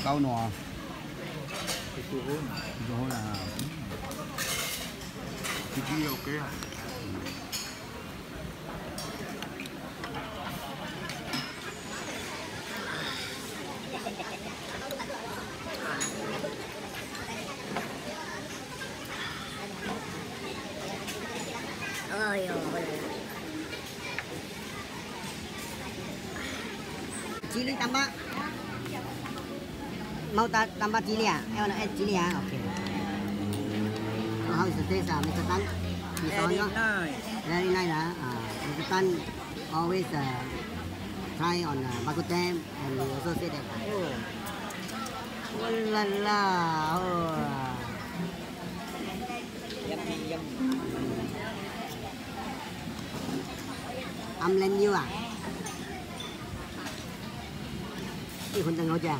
Cao nọ. Itu hôn là Thì ok à? Chili tambah. Mau tambah chili ah? I want to add chili ah. Okay. So how is the taste ah, Mr. Tan? very nice. Very nice ah. Mr. Tan always try on Bak Kut Teh, and he also say that oh la la oh. Yummy, yummy. Âm lên nhiêu à? Cáiคนจังเขาจ้ะ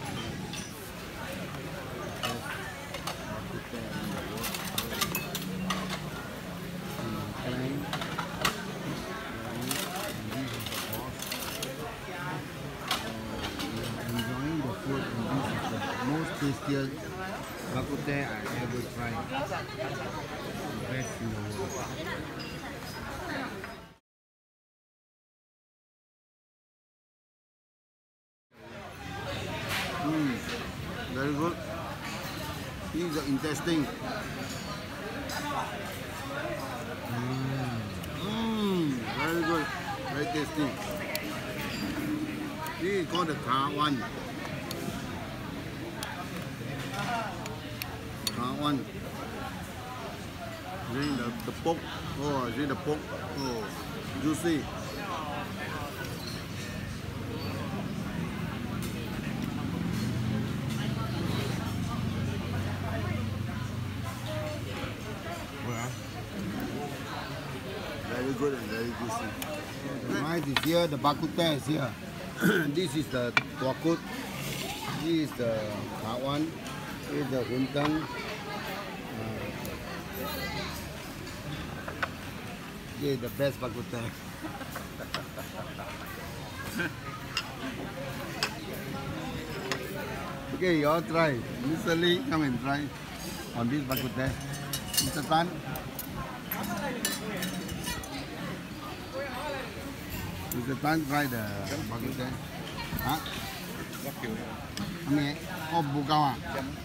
Enjoying the food, and this is the most tastiest Bak Kut Teh I ever tried. Best in the world. Very good. This is the intestine. Very good. Very tasty. This is called the Kawan. Kawan. Then the pork. Oh, see the pork. Oh, juicy. Very good and very juicy. The rice is here, the Bak Kut Teh is here. This is the Bak Kut. This is the Kawan. This is the Huntang. This is the best Bak Kut Teh. Okay, you all try. Mr. Lee, come and try on this Bak Kut Teh. Mr. Tan. Mr. Tan try the Bak Kut Teh. Hả? Anh nghe? Có bù cao à?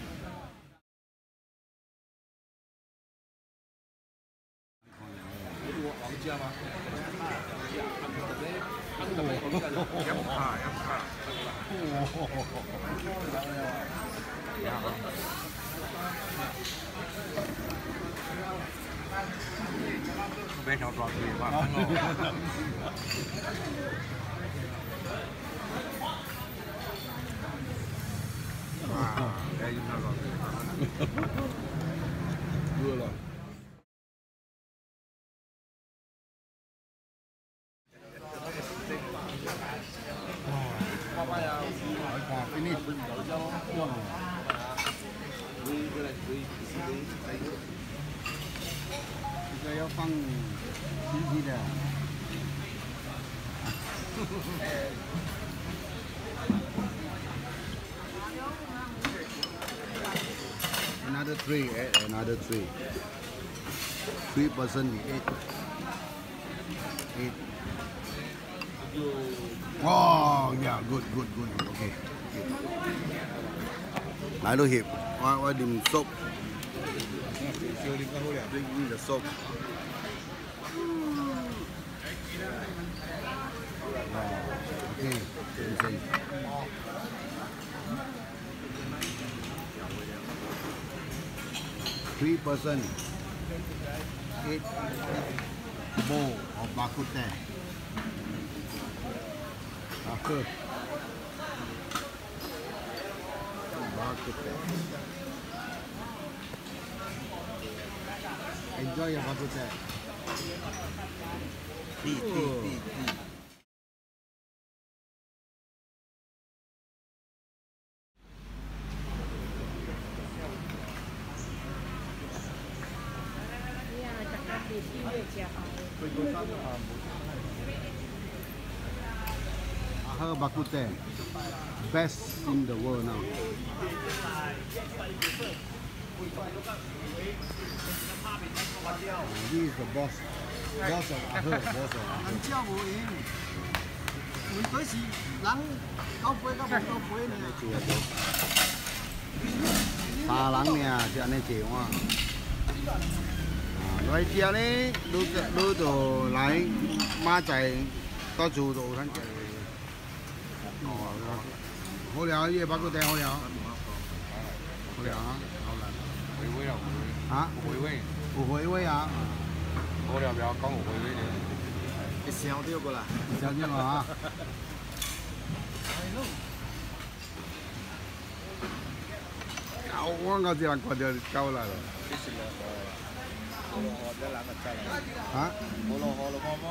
Bé nhỏ tròn thì mà ăn ngon. Đây chúng ta còn đưa rồi. Finish. Bây giờ放鸡鸡的。Another three, another three. 3% eight. Oh, yeah, good. Okay. Lại đôi hiệp, qua điểm sốt. Drink the soup. Okay. 3%. 8 bowl of Bak Kut Teh. After Bak Kut Teh. Enjoy your Bak Kut Teh. Tea. Her Bak Kut Teh, best in the world now. This is the boss of Her, boss of Her. 叫無贏，換隊是人交杯交杯交杯呢。 3人呢，是安尼坐哇。来吃呢，你就来马仔到厝就有通食。哦，好料，呢個Bak Kut Teh好料，好料啊，好料。 回味啦， 啊， 回味， 有回味啊。 好料不要講有回味嘅，一燒掉過啦。 小心啊！我講只人看到狗來了。啊？ 冇落河咯，媽媽。